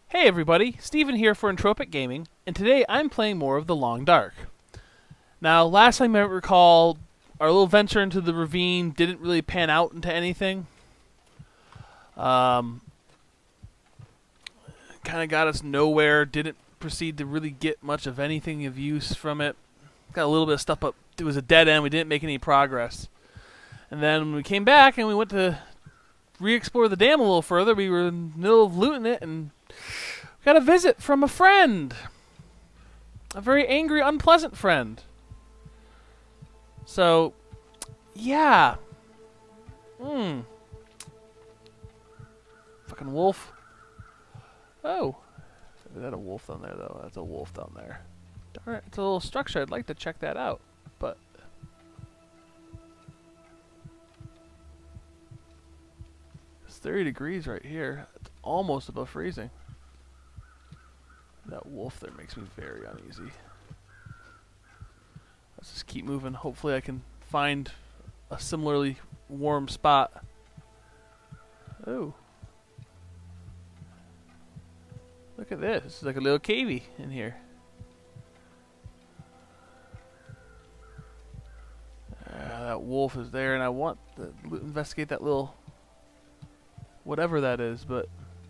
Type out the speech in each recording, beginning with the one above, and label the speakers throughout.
Speaker 1: Hey everybody, Steven here for Entropic Gaming, and today I'm playing more of The Long Dark. Now, last time I recall, our little venture into the ravine didn't really pan out into anything. Kind of got us nowhere, didn't proceed to really get much of anything of use from it. Got a little bit of stuff, but it was a dead end, we didn't make any progress. And then when we came back and we went to re-explore the dam a little further, we were in the middle of looting it and got a visit from a friend. A very angry, unpleasant friend. So, yeah. Fucking wolf. Oh. Is that a wolf down there, though? That's a wolf down there. Darn it, it's a little structure. I'd like to check that out, but... It's 30 degrees right here. It's almost above freezing. That wolf there makes me very uneasy. Let's just keep moving. Hopefully I can find a similarly warm spot. Oh. Look at this. It's like a little cavey in here. That wolf is there, and I want to investigate that little... whatever that is, but...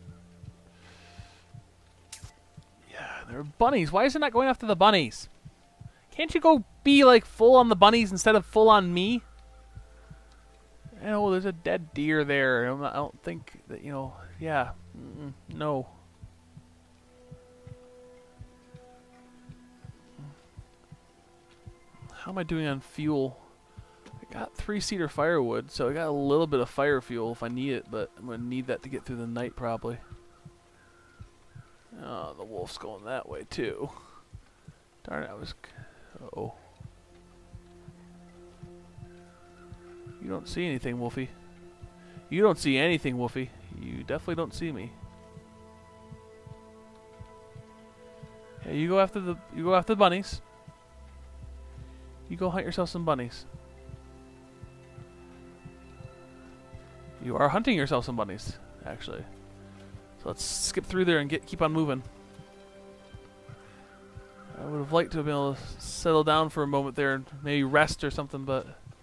Speaker 1: There are bunnies. Why is it not going after the bunnies? Can't you go be like full on the bunnies instead of full on me? Oh, there's a dead deer there. I don't think that, you know, yeah. No. How am I doing on fuel? I got 3 cedar firewood, so I got a little bit of fire fuel if I need it, but I'm going to need that to get through the night probably. Oh, the wolf's going that way too. Darn it, I was... Uh-oh. You don't see anything, Wolfie. You don't see anything, Wolfie. You definitely don't see me. Yeah, you go after the bunnies. You go hunt yourself some bunnies. You are hunting yourself some bunnies, actually. So let's skip through there and keep on moving. I would have liked to have been able to settle down for a moment there and maybe rest or something, but...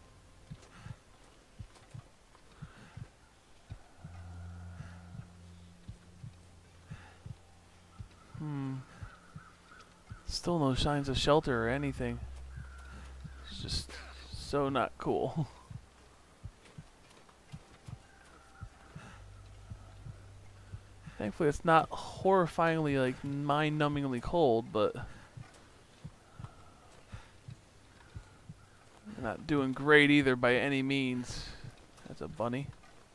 Speaker 1: Still no signs of shelter or anything. It's just so not cool. Thankfully, it's not horrifyingly, like, mind-numbingly cold, but not doing great either by any means. That's a bunny.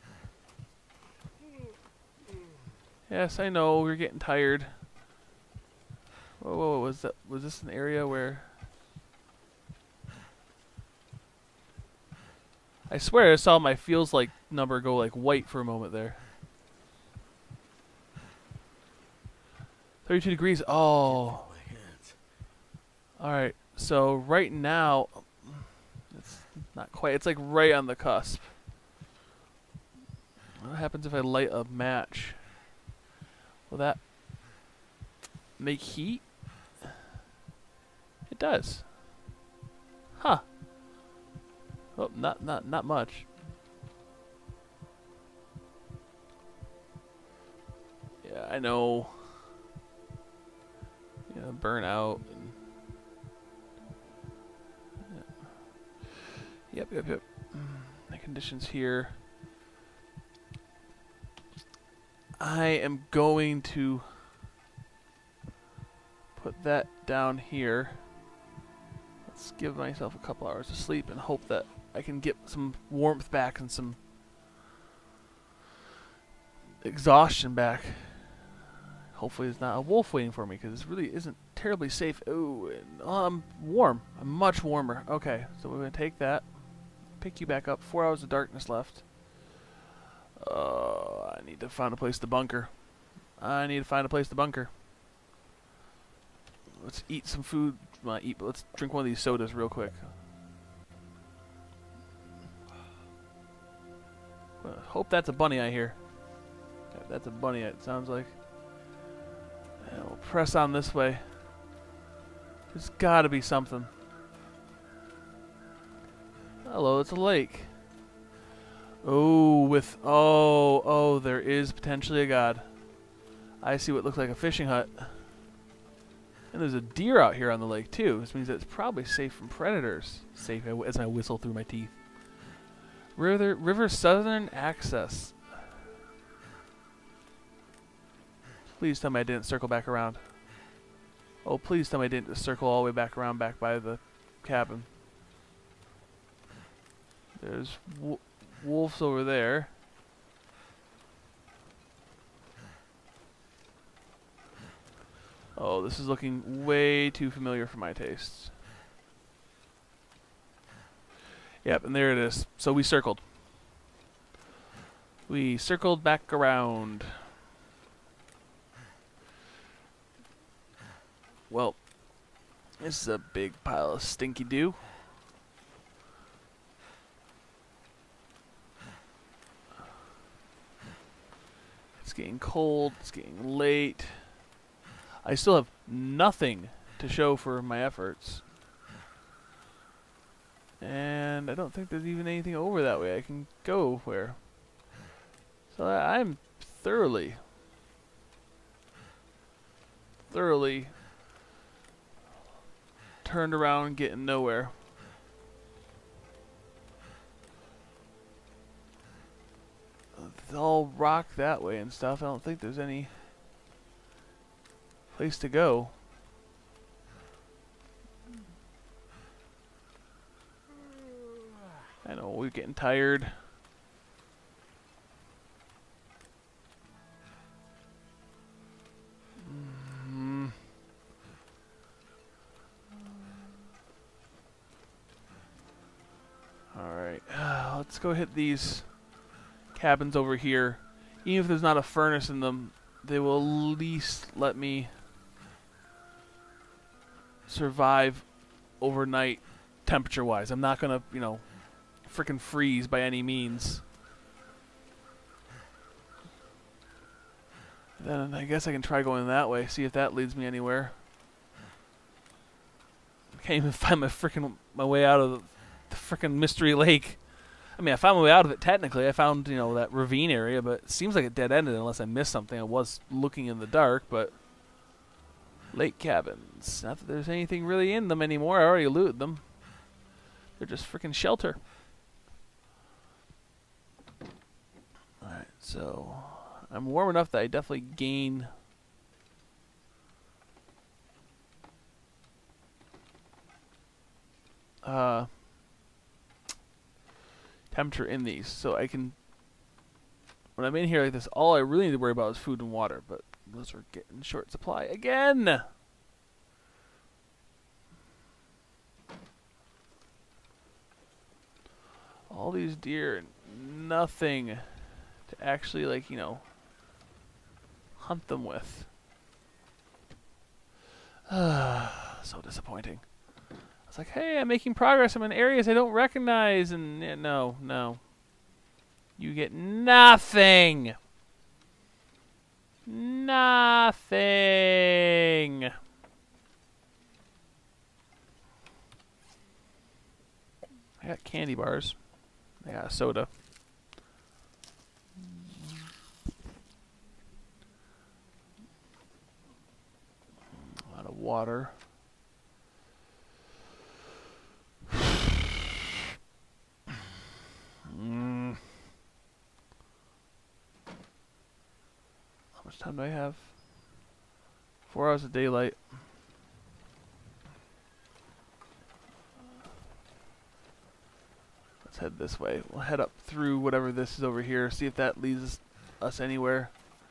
Speaker 1: Yes, I know, we're getting tired. Whoa, whoa, was this an area where... I swear I saw my feels like number go like white for a moment there. 32 degrees. Oh. Alright, so right now, it's not quite, it's like right on the cusp. What happens if I light a match? Will that make heat? It does. Huh. Oh, not much. Yeah, I know. Yeah, burn out. And yeah. Yep. The conditions here. I am going to put that down here. Let's give myself a couple hours of sleep and hope that I can get some warmth back and some exhaustion back. Hopefully there's not a wolf waiting for me, because this really isn't terribly safe. Oh, and, I'm warm. I'm much warmer. Okay, so we're going to take that. Pick you back up. 4 hours of darkness left. I need to find a place to bunker. Let's eat some food. Not eat, but let's drink one of these sodas real quick. Well, hope that's a bunny I hear. That's a bunny, it sounds like. And we'll press on this way. There's gotta be something. Hello, it's a lake. Oh, there is potentially a god. I see what looks like a fishing hut. And there's a deer out here on the lake too. This means that it's probably safe from predators. Safe as I whistle through my teeth. River southern access. Please tell me I didn't circle back around. Oh, please tell me I didn't just circle all the way back around back by the cabin. There's wolves over there. Oh, this is looking way too familiar for my tastes. Yep, and there it is. So we circled. We circled back around. Well, this is a big pile of stinky dew. It's getting cold, it's getting late. I still have nothing to show for my efforts. And I don't think there's even anything over that way I can go where. So I'm thoroughly turned around, getting nowhere. It's all rock that way and stuff. I don't think there's any place to go. I know we're getting tired. Alright, let's go hit these cabins over here. Even if there's not a furnace in them, they will at least let me survive overnight temperature-wise. I'm not gonna, you know, frickin' freeze by any means. Then I guess I can try going that way, see if that leads me anywhere. I can't even find my way out of the frickin' mystery lake. I mean, I found my way out of it technically. I found, you know, that ravine area, but it seems like it dead-ended unless I missed something. I was looking in the dark, but lake cabins. Not that there's anything really in them anymore. I already looted them. They're just frickin' shelter. Alright, so I'm warm enough that I definitely gain temperature in these, so I can, when I'm in here like this, all I really need to worry about is food and water, but those are getting short supply again. All these deer and nothing to actually, like, you know, hunt them with. So disappointing. It's like, hey, I'm making progress. I'm in areas I don't recognize, and no. You get nothing. Nothing. I got candy bars. I got a soda. A lot of water. How much time do I have? 4 hours of daylight. Let's head this way. We'll head up through whatever this is over here, see if that leads us anywhere.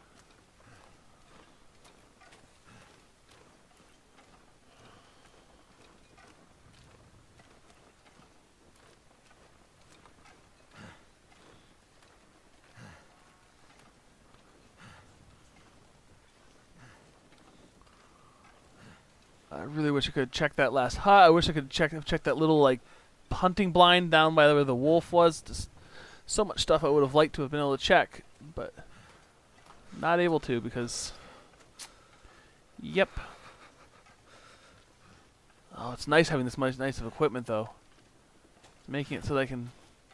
Speaker 1: I really wish I could check that last hut. I wish I could check that little, like, hunting blind down by where the wolf was. Just so much stuff I would have liked to have been able to check, but not able to because Yep. Oh, it's nice having this much nice of equipment, though. Making it so that I can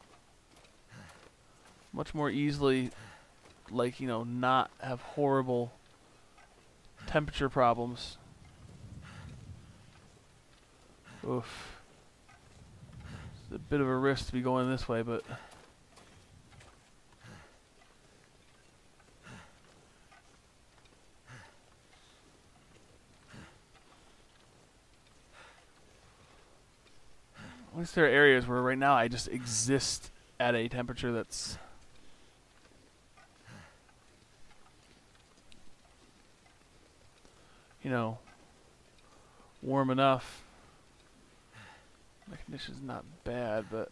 Speaker 1: much more easily, like, you know, not have horrible temperature problems. Oof. It's a bit of a risk to be going this way, but... At least there are areas where right now I just exist at a temperature that's... you know, warm enough. My condition's not bad, but...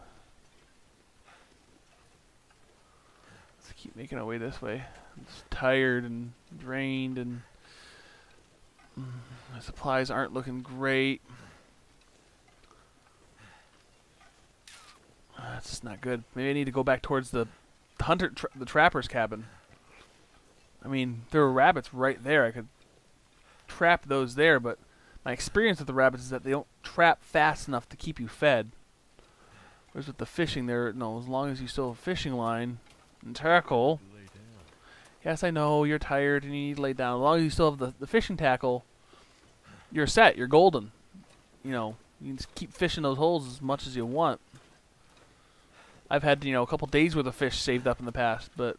Speaker 1: let's keep making our way this way. I'm just tired and drained, and... my supplies aren't looking great. That's just not good. Maybe I need to go back towards the the trapper's cabin. I mean, there were rabbits right there. I could trap those there, but my experience with the rabbits is that they don't trap fast enough to keep you fed. Whereas with the fishing, no, as long as you still have a fishing line and tackle. Yes, I know you're tired and you need to lay down. As long as you still have the fishing tackle, you're set. You're golden. You know, you can just keep fishing those holes as much as you want. I've had, you know, a couple days worth of fish saved up in the past, but...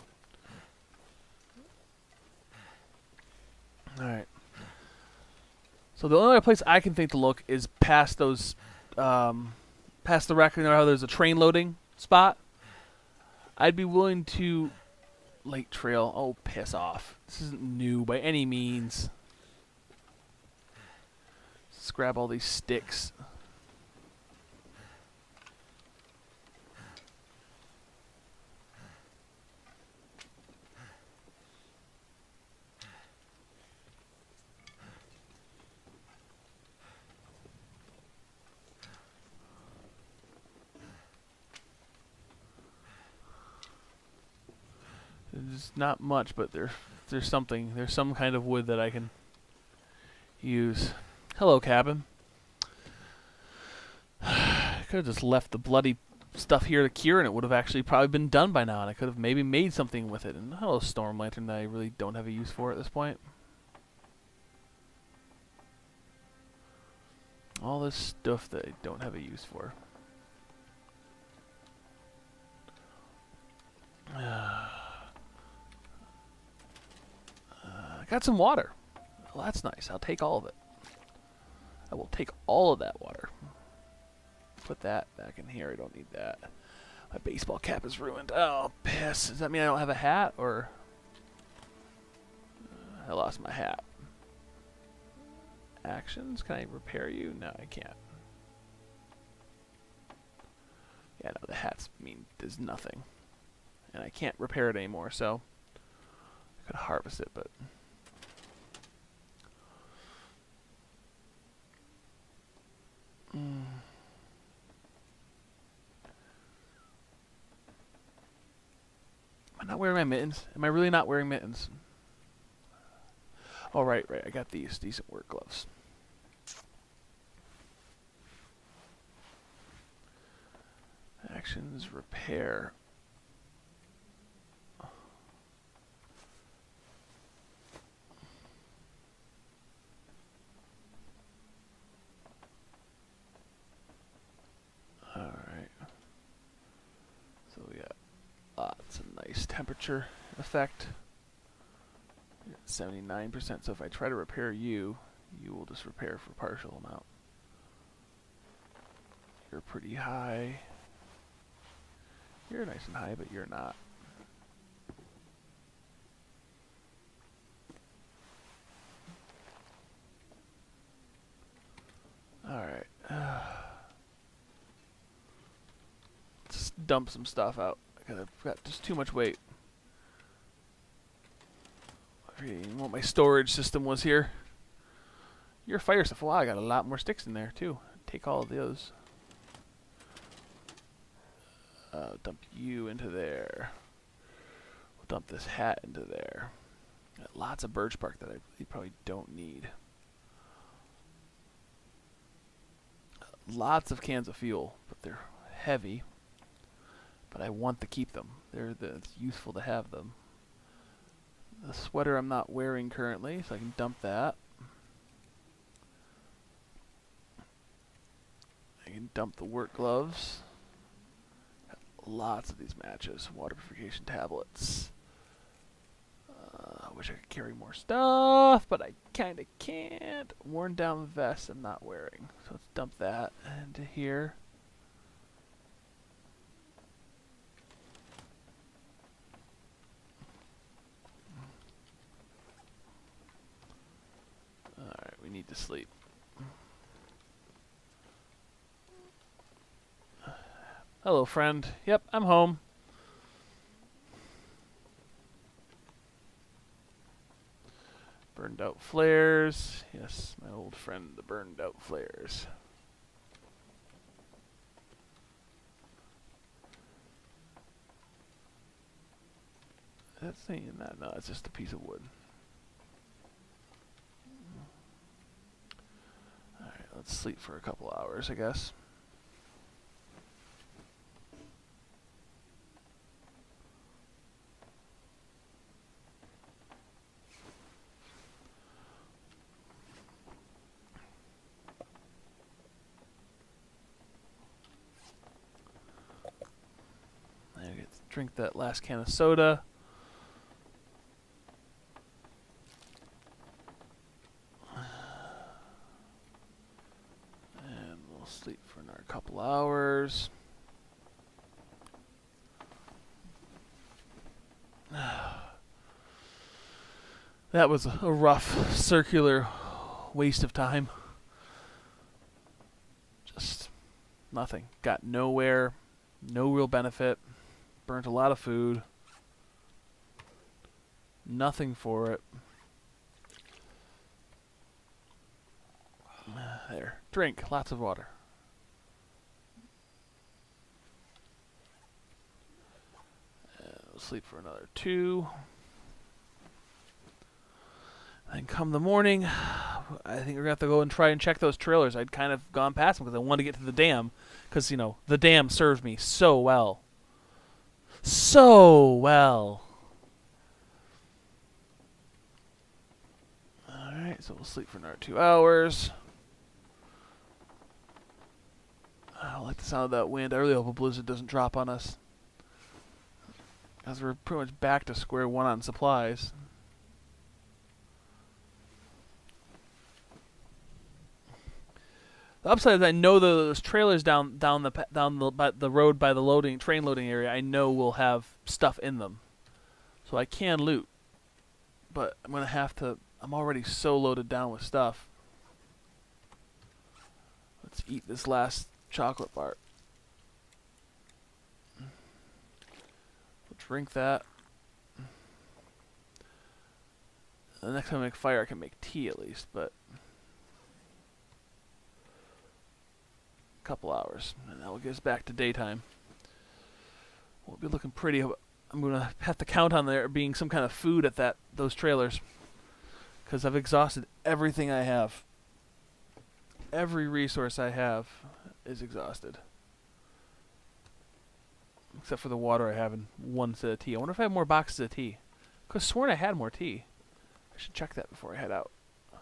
Speaker 1: Alright. So the only other place I can think to look is past those, past the wreck. You know how there's a train loading spot? I'd be willing to... Lake Trail. Oh, piss off. This isn't new by any means. Let's grab all these sticks. There's not much, but there's something. There's some kind of wood that I can use. Hello, cabin. I could have just left the bloody stuff here to cure, and it would have actually probably been done by now, and I could have maybe made something with it. And hello, storm lantern that I really don't have a use for at this point. All this stuff that I don't have a use for. Got some water. Well, that's nice. I'll take all of it. I will take all of that water. Put that back in here. I don't need that. My baseball cap is ruined. Oh, piss. Does that mean I don't have a hat, or... I lost my hat. Actions? Can I repair you? No, I can't. Yeah, no, the hats mean there's nothing. And I can't repair it anymore, so... I could harvest it, but... Am I not wearing my mittens? Am I really not wearing mittens? Oh, right. I got these decent work gloves. Actions, repair. Lots of nice temperature effect. 79%, so if I try to repair you, you will just repair for partial amount. You're pretty high. You're nice and high, but you're not. Alright. Just dump some stuff out. I've got just too much weight. I forget what my storage system was here. Your fire stuff. Wow, I got a lot more sticks in there too. Take all of those. Dump you into there. We'll dump this hat into there. Got lots of birch bark that I really probably don't need. Lots of cans of fuel, but they're heavy. But I want to keep them. It's useful to have them. The sweater I'm not wearing currently, so I can dump that. I can dump the work gloves. Lots of these matches. Water purification tablets. I wish I could carry more stuff, but I kind of can't. Worn down vest I'm not wearing. So let's dump that into here. Alright, we need to sleep. Hello, friend. Yep, I'm home. Burned out flares. Yes, my old friend, the burned out flares. That's saying that? No, it's just a piece of wood. Alright, let's sleep for a couple hours, I guess. Drink that last can of soda. And we'll sleep for another couple hours. That was a rough circular waste of time. Just nothing. Got nowhere. No real benefit. Burnt a lot of food. Nothing for it. There. Drink. Lots of water. We'll sleep for another 2. And come the morning, I think we're going to have to go and try and check those trailers. I'd kind of gone past them because I wanted to get to the dam. Because, you know, the dam served me so well. So well. Alright, so we'll sleep for another 2 hours. I like the sound of that wind. I really hope a blizzard doesn't drop on us. Because we're pretty much back to square one on supplies. The upside is I know those trailers down the road by the train loading area. I know will have stuff in them, so I can loot. But I'm gonna have to. I'm already so loaded down with stuff. Let's eat this last chocolate bar. We'll drink that. The next time I make fire, I can make tea at least, but. Couple hours, and that will get us back to daytime. We'll be looking pretty. I'm gonna have to count on there being some kind of food at those trailers, because I've exhausted everything I have. Every resource I have is exhausted, except for the water I have and 1 set of tea. I wonder if I have more boxes of tea. Cause sworn I had more tea. I should check that before I head out.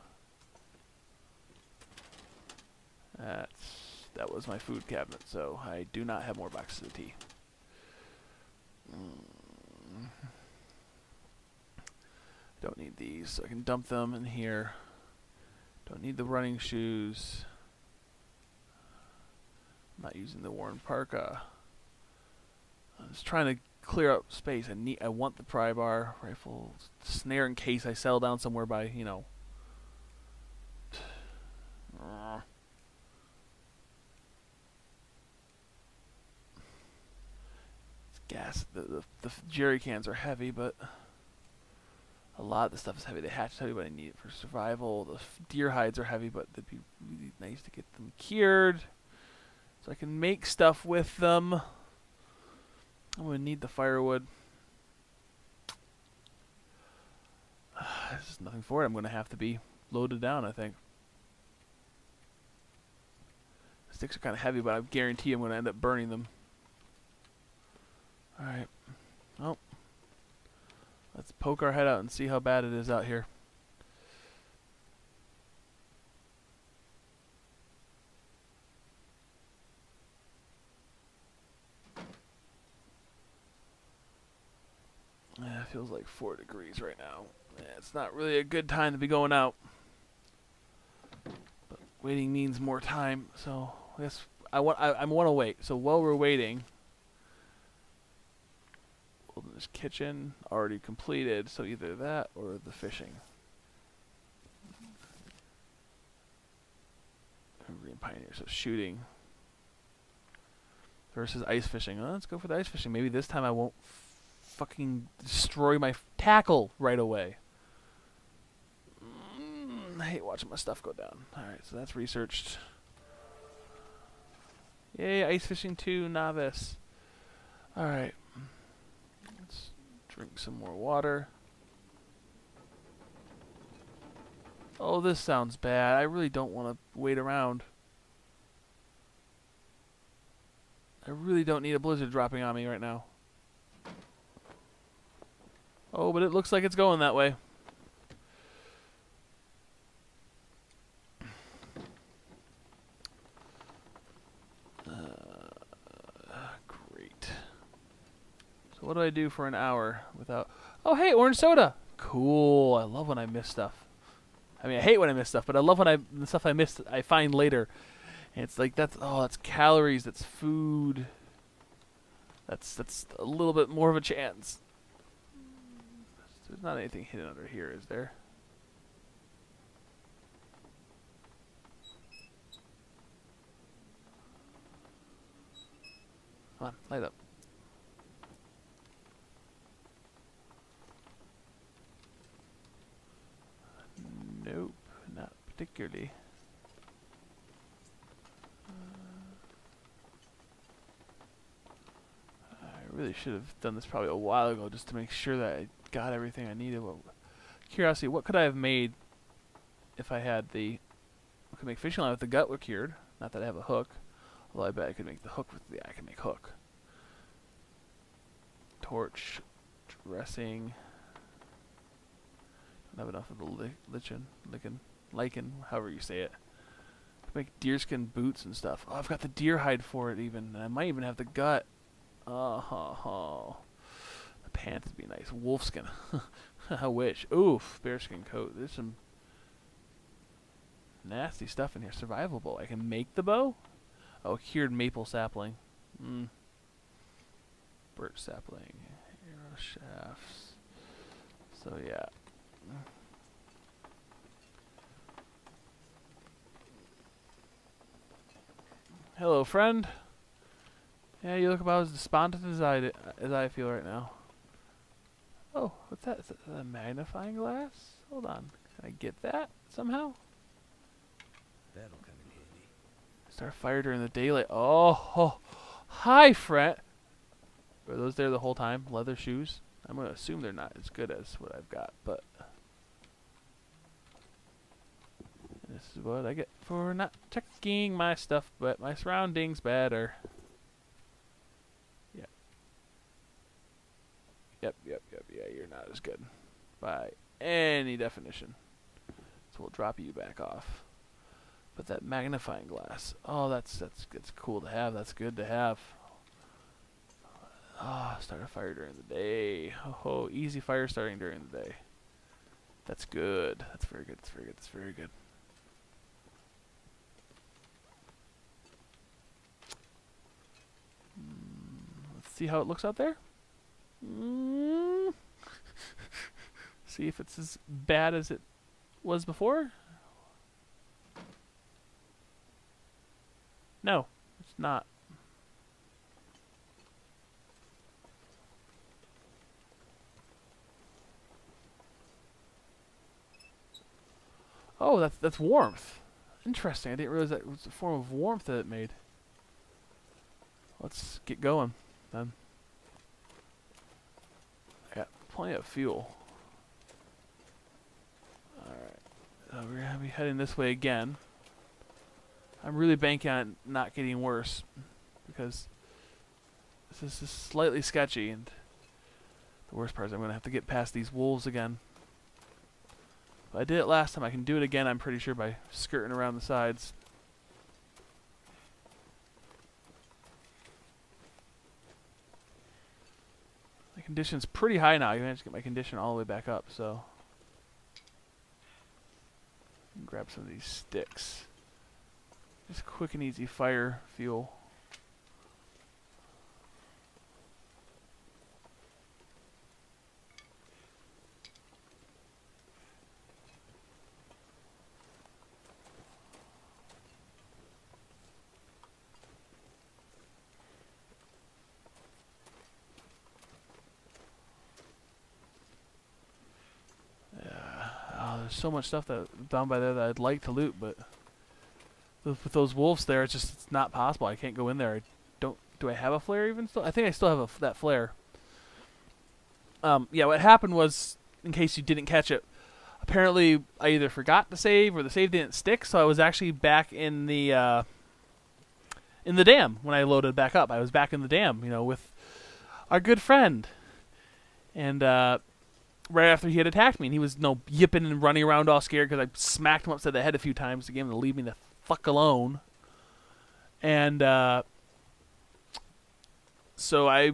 Speaker 1: That was my food cabinet, so I do not have more boxes of tea. Don't need these, so I can dump them in here. Don't need the running shoes. I'm not using the worn parka. I'm just trying to clear up space. I want the pry bar, rifle, snare in case I settle down somewhere by, you know. Gas. The jerry cans are heavy, but a lot of the stuff is heavy. The hatch is heavy, but I need it for survival. The deer hides are heavy, but it'd be really nice to get them cured so I can make stuff with them. I'm gonna need the firewood. There's just nothing for it. I'm going to have to be loaded down, I think. Sticks are kind of heavy, but I guarantee I'm going to end up burning them. Alright. Well, let's poke our head out and see how bad it is out here. Yeah, it feels like 4 degrees right now. Yeah, it's not really a good time to be going out. But waiting means more time, so I guess I want to wait. So while we're waiting, wilderness kitchen already completed. So either that or the fishing. Green Pioneer, so shooting versus ice fishing. Well, let's go for the ice fishing. Maybe this time I won't fucking destroy my tackle right away. I hate watching my stuff go down. Alright, so that's researched. Yay, ice fishing 2, novice. Alright. Let's drink some more water. Oh, this sounds bad. I really don't want to wait around. I really don't need a blizzard dropping on me right now. Oh, but it looks like it's going that way. Great. So what do I do for an hour without... Oh, hey, orange soda! Cool. I love when I miss stuff. I mean, I hate when I miss stuff, but I love when the stuff I miss I find later. And it's like, that's calories, that's food. That's a little bit more of a chance. There's not anything hidden under here, is there? Come on, light up. Nope, not particularly. I really should have done this probably a while ago just to make sure that I got everything I needed. Curiosity, what could I have made if I had the... I could make fishing line with the gut cured. Not that I have a hook. Although I bet I could make the hook with the... I can make hook. Torch. Dressing. Don't have enough of the lichen, however you say it. Make deerskin boots and stuff. Oh, I've got the deer hide for it even. And I might even have the gut. Oh. The pants would be nice. Wolfskin. I wish. Oof. Bearskin coat. There's some nasty stuff in here. Survival bow. I can make the bow? Oh, cured maple sapling. Birch sapling. Arrow shafts. So, yeah. Hello, friend. Yeah, you look about as despondent as I feel right now. Oh, what's that? Is that a magnifying glass? Hold on. Can I get that somehow?
Speaker 2: That'll come in handy.
Speaker 1: Start a fire during the daylight. Oh, hi, friend. Were those there the whole time? Leather shoes? I'm going to assume they're not as good as what I've got, but... This is what I get for not checking my stuff, but my surroundings better. Yep. Yeah, you're not as good by any definition. So we'll drop you back off. But that magnifying glass, oh, that's cool to have. That's good to have. Oh, start a fire during the day. Oh, easy fire starting during the day. That's good. That's very good. That's very good. That's very good. Let's see how it looks out there. See if it's as bad as it was before. No, it's not. Oh, that's warmth. Interesting. I didn't realize that was a form of warmth that it made. Let's get going then. I got plenty of fuel. We're going to be heading this way again. I'm really banking on it not getting worse, because this is slightly sketchy, and the worst part is I'm going to have to get past these wolves again. If I did it last time, I can do it again, I'm pretty sure, by skirting around the sides. My condition's pretty high now. I managed to get my condition all the way back up, so... grab some of these sticks. Just quick and easy fire fuel. There's so much stuff that down by there that I'd like to loot, but with those wolves there, it's not possible. I can't go in there. Do I have a flare even still? I think I still have that flare. Yeah, what happened was, in case you didn't catch it, apparently I either forgot to save or the save didn't stick, so I was actually back in the dam when I loaded back up. I was back in the dam, you know, with our good friend. And right after he had attacked me, and he was yipping and running around all scared because I smacked him upside the head a few times to get him to leave me the fuck alone. And so I,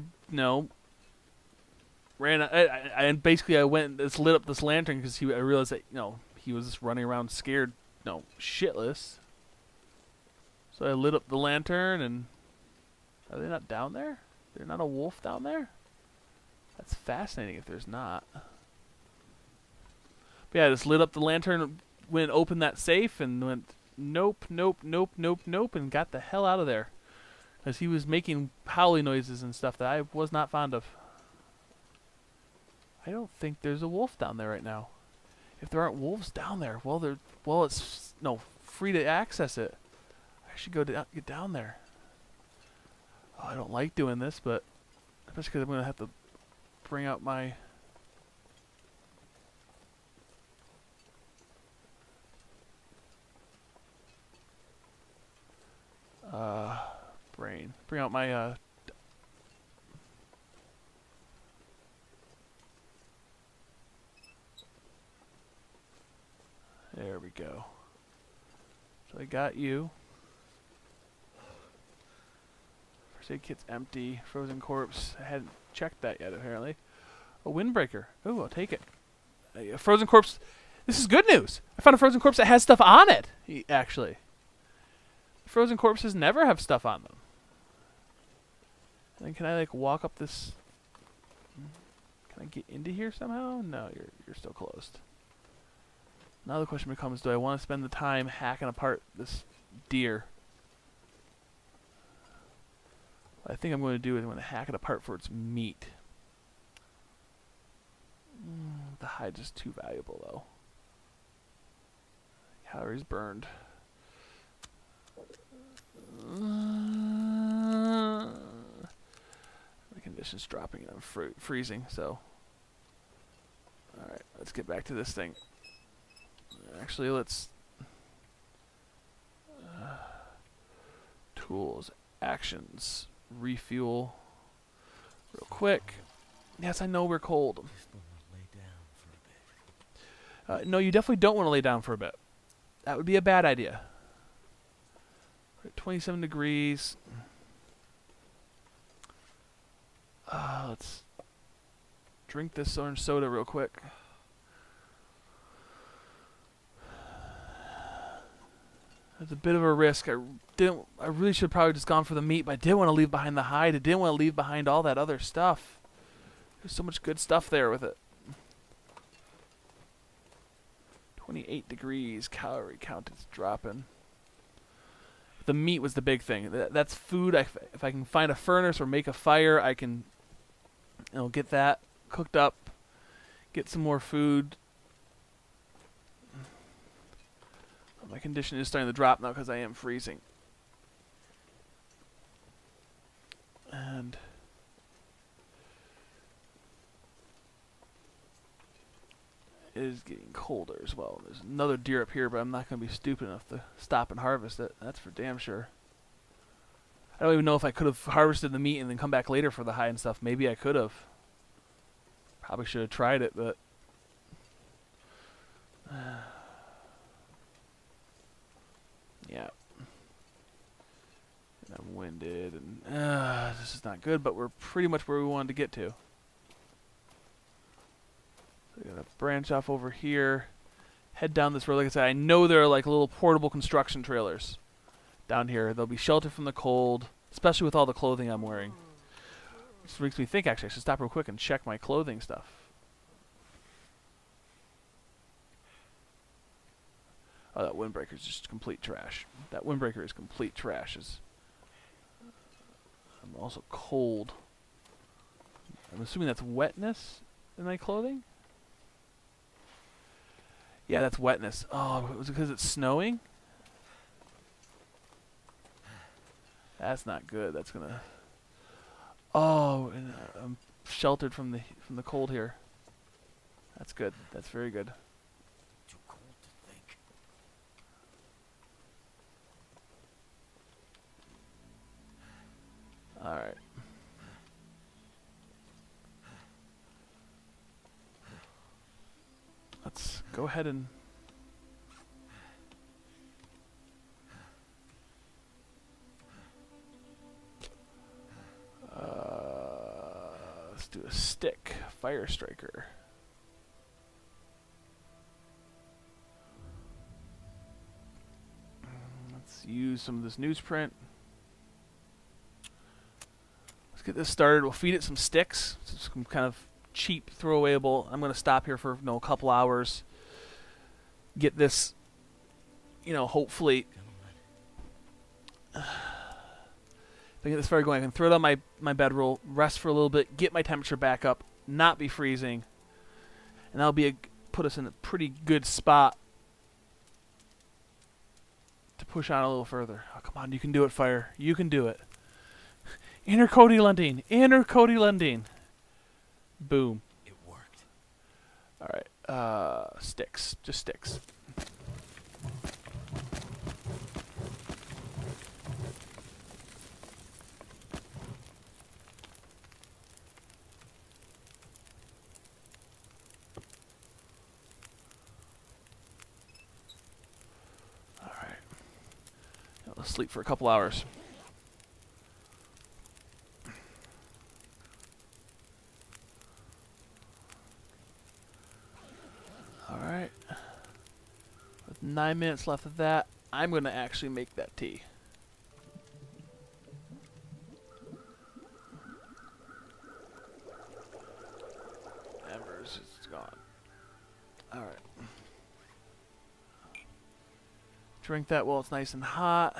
Speaker 1: ran. And basically I went and lit up this lantern because I realized that he was just running around scared, shitless. So I lit up the lantern, and are they not down there? There's not a wolf down there? That's fascinating if there's not. But yeah, I just lit up the lantern, went and opened that safe, and went, nope, nope, nope, nope, nope, and got the hell out of there. Because he was making howling noises and stuff that I was not fond of. I don't think there's a wolf down there right now. If there aren't wolves down there, well, it's free to access it. I should go get down there. Oh, I don't like doing this, but especially because I'm going to have to bring out my... brain. Bring out my there we go. So I got you. First aid kit's empty. Frozen corpse. I hadn't checked that yet, apparently. A windbreaker. Ooh, I'll take it. A frozen corpse. This is good news. I found a frozen corpse that has stuff on it, actually. Frozen corpses never have stuff on them. And then can I walk up this? Can I get into here somehow? No, you're still closed. Now the question becomes: do I want to spend the time hacking apart this deer? What I think I'm going to do is I'm going to hack it apart for its meat. The hide's just too valuable, though. Calories burned. My condition's dropping and I'm freezing, so... Alright, let's get back to this thing. Actually, let's... tools, actions, refuel, real quick. Yes, I know we're cold. No, you definitely don't want to lay down for a bit. That would be a bad idea. We're at 27 degrees. Let's drink this orange soda real quick. It's a bit of a risk. I really should have probably just gone for the meat, but I didn't want to leave behind the hide. I didn't want to leave behind all that other stuff. There's so much good stuff there with it. 28 degrees. Calorie count is dropping. The meat was the big thing. That's food. If I can find a furnace or make a fire, I can get that cooked up, get some more food. My condition is starting to drop now because I am freezing. And it is getting colder as well. There's another deer up here, but I'm not going to be stupid enough to stop and harvest it. That's for damn sure. I don't even know if I could have harvested the meat and then come back later for the hide and stuff. Maybe I could have. Probably should have tried it, but... yeah. And I'm winded, and this is not good, but we're pretty much where we wanted to get to. So we're going to branch off over here, head down this road. Like I said, I know there are like little portable construction trailers down here. They'll be sheltered from the cold, especially with all the clothing I'm wearing. This makes me think, actually, I should stop real quick and check my clothing stuff. Oh, that windbreaker is just complete trash. That windbreaker is complete trash. I'm also cold. I'm assuming that's wetness in my clothing? Yeah, that's wetness. Oh, was it because it's snowing? That's not good. That's gonna... oh, and I'm sheltered from the cold here. That's good. That's very good.
Speaker 2: Too cold to think.
Speaker 1: All right. Let's go ahead and... let's do a stick. Fire striker. Let's use some of this newsprint. Let's get this started. We'll feed it some sticks. Some kind of cheap throwawayable. I'm going to stop here for a couple hours. Get this, hopefully. If I get this fire going, I can throw it on my bedroll, rest for a little bit, get my temperature back up, not be freezing, and that'll be put us in a pretty good spot to push on a little further. Oh, come on, you can do it, fire. You can do it. Inner Cody Lundeen. Inner Cody Lundeen. Boom.
Speaker 2: It worked.
Speaker 1: All right. Sticks. Just sticks. All right. Let's sleep for a couple hours. Alright. With 9 minutes left of that, I'm going to actually make that tea. Embers is gone. Alright. Drink that while it's nice and hot.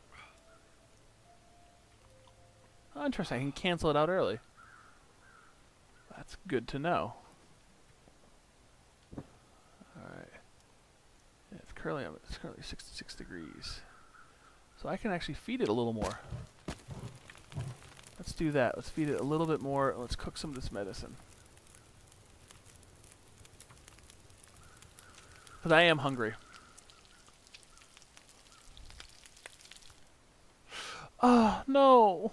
Speaker 1: Oh, interesting. I can cancel it out early. That's good to know. It's currently 66 degrees. So I can actually feed it a little more. Let's do that. Let's feed it a little bit more. Let's cook some of this medicine. Because I am hungry. Oh, no.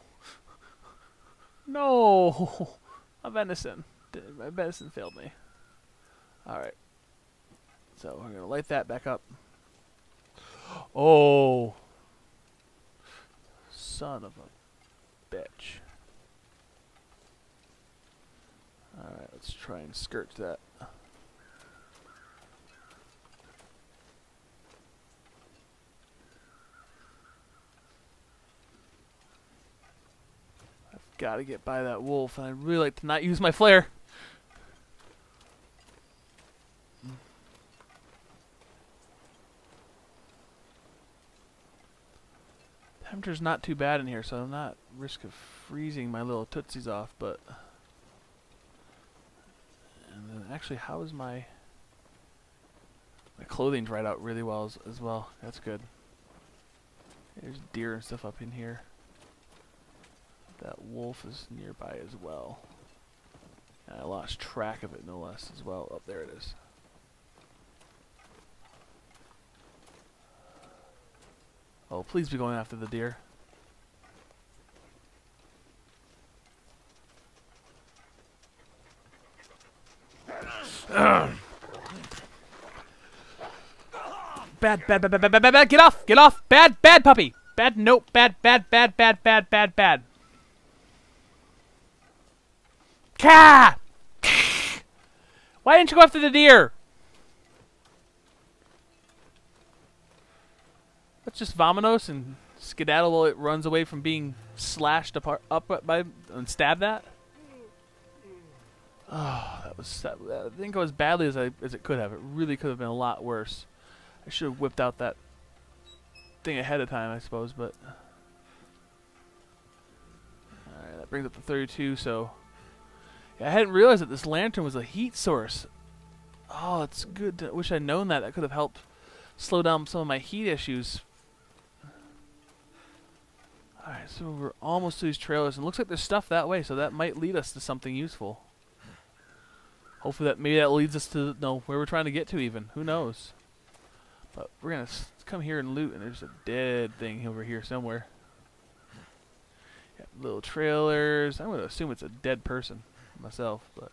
Speaker 1: No. My venison. My venison failed me. Alright. So we're going to light that back up. Oh. Son of a bitch. Alright, let's try and skirt that. I've got to get by that wolf, and I'd really like to not use my flare. Temperature's not too bad in here, so I'm not at risk of freezing my little tootsies off, but... And then actually, how is my clothing dried out really well as well. That's good. There's deer and stuff up in here. That wolf is nearby as well. And I lost track of it, no less, as well. Oh, there it is. Oh, please be going after the deer. Bad, bad, bad, bad, bad, bad, bad, bad. Get off! Get off! Bad, bad puppy! Bad, nope, bad, bad, bad, bad, bad, bad, bad. Ka! Why didn't you go after the deer? Let's just vamonos and skedaddle while it runs away from being slashed apart up by and stab that. Oh, that didn't go as badly as it could have. It really could have been a lot worse. I should have whipped out that thing ahead of time, I suppose, but alright, that brings up to 32, so yeah, I hadn't realized that this lantern was a heat source. Oh, it's good. I wish I'd known that. That could have helped slow down some of my heat issues. Alright, so we're almost to these trailers, and it looks like there's stuff that way, so that might lead us to something useful. Hopefully maybe that leads us to where we're trying to get to even. Who knows? But we're going to come here and loot, and there's a dead thing over here somewhere. Yeah, little trailers. I'm going to assume it's a dead person myself, but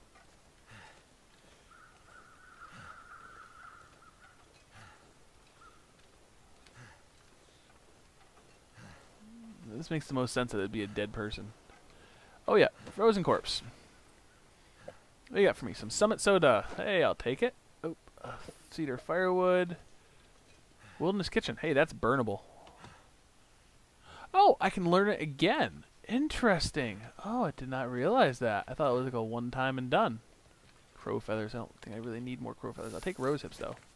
Speaker 1: this makes the most sense that it'd be a dead person. Oh yeah, frozen corpse. What do you got for me? Some Summit soda. Hey, I'll take it. Oh, cedar firewood. Wilderness kitchen. Hey, that's burnable. Oh, I can learn it again. Interesting. Oh, I did not realize that. I thought it was like a one time and done. Crow feathers. I don't think I really need more crow feathers. I'll take rose hips though.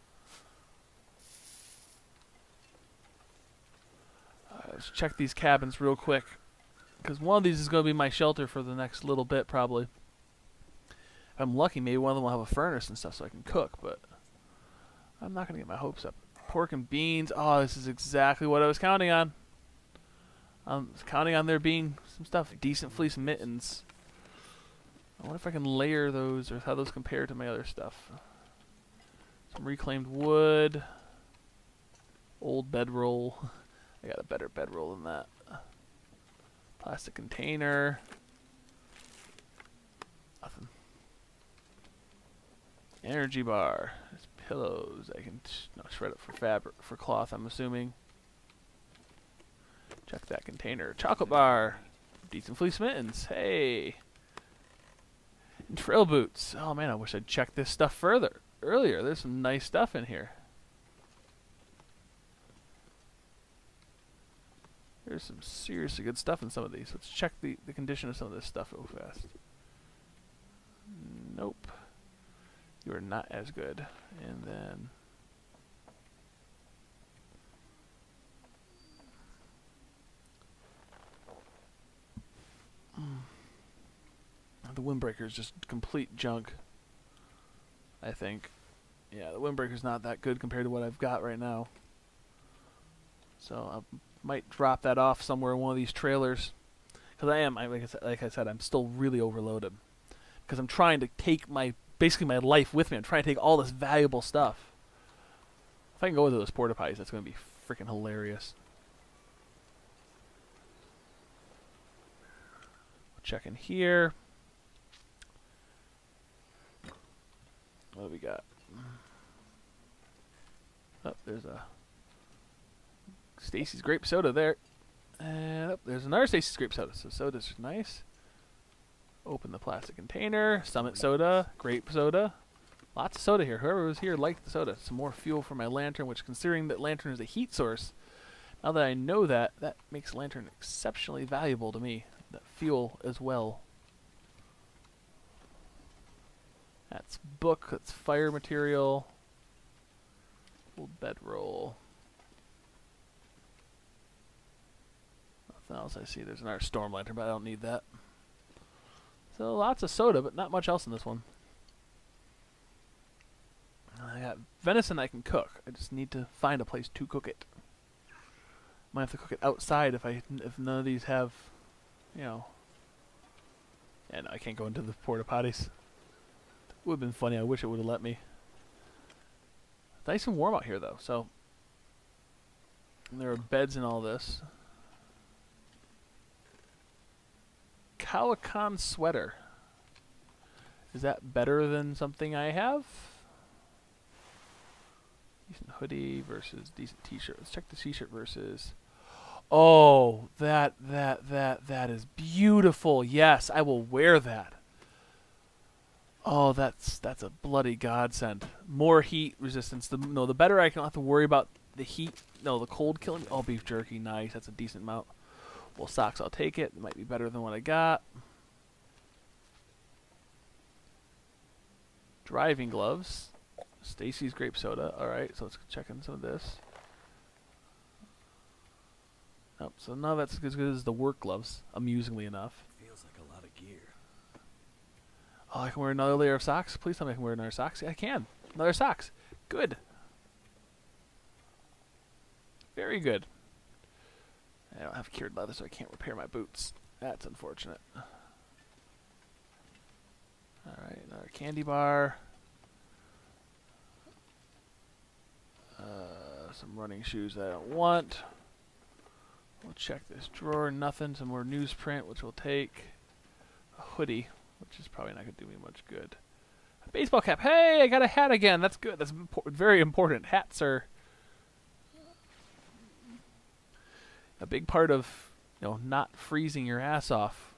Speaker 1: Let's check these cabins real quick, because one of these is going to be my shelter for the next little bit probably. If I'm lucky, maybe one of them will have a furnace and stuff so I can cook, but I'm not going to get my hopes up. Pork and beans. Oh, this is exactly what I was counting on. I was counting on there being some stuff. Decent fleece mittens. I wonder if I can layer those or how those compare to my other stuff. Some reclaimed wood. Old bedroll. I got a better bedroll than that. Plastic container. Nothing. Energy bar. There's pillows. I can shred it for fabric, for cloth, I'm assuming. Check that container. Chocolate bar. Decent fleece mittens. Hey. And trail boots. Oh man, I wish I'd checked this stuff earlier. There's some nice stuff in here. There's some seriously good stuff in some of these. Let's check the condition of some of this stuff real fast. Nope. You are not as good. And then the windbreaker is just complete junk, I think. Yeah, the windbreaker's not that good compared to what I've got right now. So I might drop that off somewhere in one of these trailers, because like I said, I'm still really overloaded. Because I'm trying to take basically my life with me. I'm trying to take all this valuable stuff. If I can go into those porta potties, that's going to be freaking hilarious. Check in here. What do we got? Oh, there's a Stacy's grape soda there. And there's another Stacy's grape soda. So soda's nice. Open the plastic container. Summit soda. Grape soda. Lots of soda here. Whoever was here liked the soda. Some more fuel for my lantern, which, considering that lantern is a heat source, now that I know that, that makes lantern exceptionally valuable to me. That fuel as well. That's book. That's fire material. Old bedroll. Nothing else I see. There's another storm lantern, but I don't need that. So lots of soda, but not much else in this one. I got venison I can cook. I just need to find a place to cook it. Might have to cook it outside if none of these have, you know. Yeah, no, I can't go into the porta potties. Would have been funny. I wish it would have let me. It's nice and warm out here, though. So And there are beds in all this. Calican sweater. Is that better than something I have? Decent hoodie versus decent t-shirt. Let's check the t-shirt versus... Oh, that is beautiful. Yes, I will wear that. Oh, that's a bloody godsend. More heat resistance. The better I don't have to worry about the heat. No, the cold killing. Oh, beef jerky, nice. That's a decent amount. Well, socks, I'll take it. It might be better than what I got. Driving gloves. Stacy's grape soda. All right, so let's check in some of this. Nope, so none of that's as good as the work gloves, amusingly enough.
Speaker 2: Feels like a lot of gear.
Speaker 1: Oh, I can wear another layer of socks? Please tell me I can wear another socks. Yeah, I can. Another socks. Good. Very good. I don't have cured leather, so I can't repair my boots. That's unfortunate. Alright, another candy bar. Some running shoes that I don't want. We'll check this drawer. Nothing. Some more newsprint, which we'll take. A hoodie, which is probably not going to do me much good. A baseball cap. Hey, I got a hat again. That's good. That's very important. Hats are a big part of, not freezing your ass off.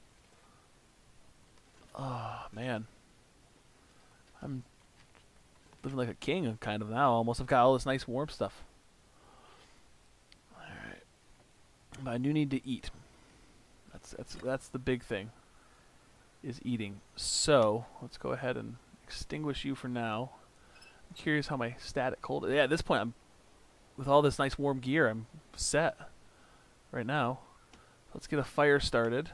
Speaker 1: Oh, man. I'm living like a king kind of now. Almost. I've got all this nice warm stuff. Alright. But I do need to eat. That's the big thing. Is eating. So, let's go ahead and extinguish you for now. I'm curious how my static cold... Yeah, at this point, with all this nice warm gear, I'm set right now. Let's get a fire started.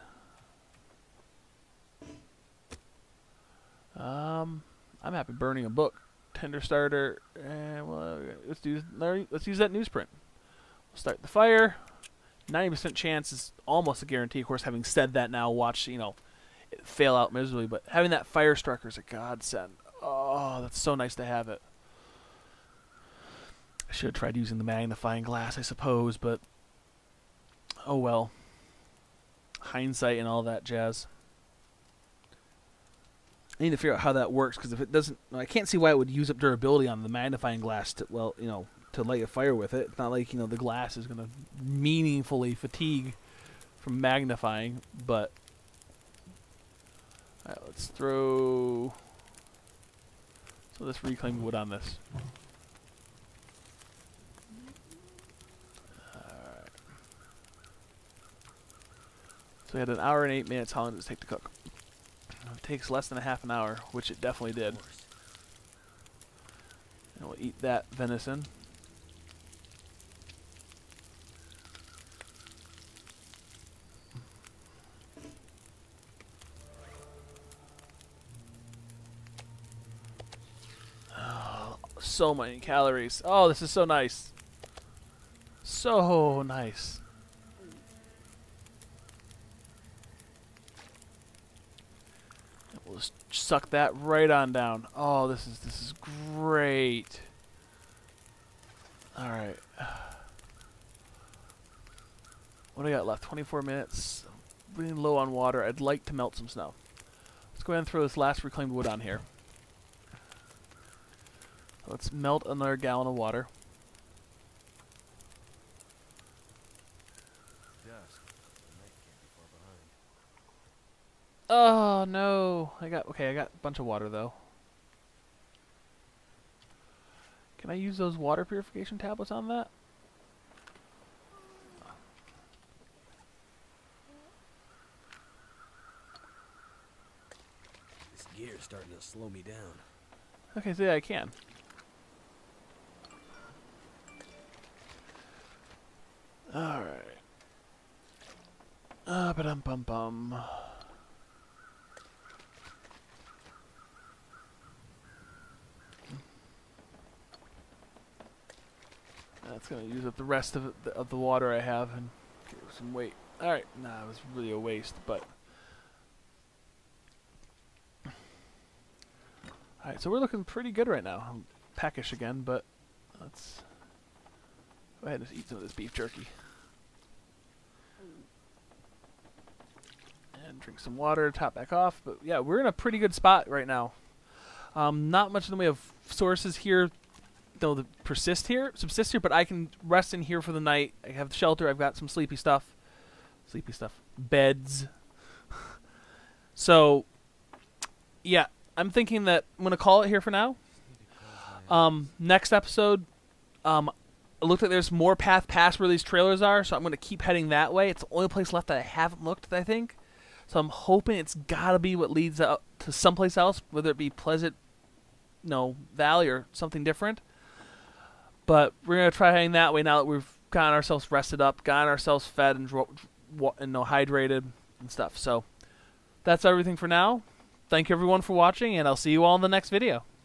Speaker 1: I'm happy burning a book. Tender starter. And well, let's use that newsprint. We'll start the fire. 90% chance is almost a guarantee. Of course, having said that now, watch it fail out miserably. But having that fire striker is a godsend. Oh, that's so nice to have it. I should have tried using the magnifying glass, I suppose, but oh well. Hindsight and all that jazz. I need to figure out how that works, because if it doesn't... I can't see why it would use up durability on the magnifying glass to, to light a fire with it. It's not like, the glass is going to meaningfully fatigue from magnifying, but... Alright, let's throw... this reclaimed wood on this. Alright. So we had an hour and 8 minutes. How long does it take to cook? It takes less than a half an hour, which it definitely did. And we'll eat that venison. Oh, so many calories. Oh, this is so nice. So nice. We'll just suck that right on down. Oh, this is great. All right. What do I got left? 24 minutes. Really low on water. I'd like to melt some snow. Let's go ahead and throw this last reclaimed wood on here. Let's melt another gallon of water. Oh no! I got a bunch of water though. Can I use those water purification tablets on that?
Speaker 2: This gear's starting to slow me down.
Speaker 1: Okay, so yeah, I can. Alright. Ba-dum-bum-bum. That's going to use up the rest of the water I have and give it some weight. Alright, nah, it was really a waste, but... Alright, so we're looking pretty good right now. I'm peckish again, but let's Go ahead and just eat some of this beef jerky. And drink some water, top back off. But yeah, we're in a pretty good spot right now. Not much in the way of sources here, though, that subsist here, but I can rest in here for the night. I have shelter. I've got some sleepy stuff. Beds. So, yeah, I'm thinking that I'm going to call it here for now. Next episode, it looked like there's more path past where these trailers are, so I'm going to keep heading that way. It's the only place left that I haven't looked, I think. So I'm hoping it's got to be what leads out to someplace else, whether it be Pleasant, Valley or something different. But we're going to try heading that way now that we've gotten ourselves rested up, gotten ourselves fed and hydrated and stuff. So that's everything for now. Thank you everyone for watching, and I'll see you all in the next video.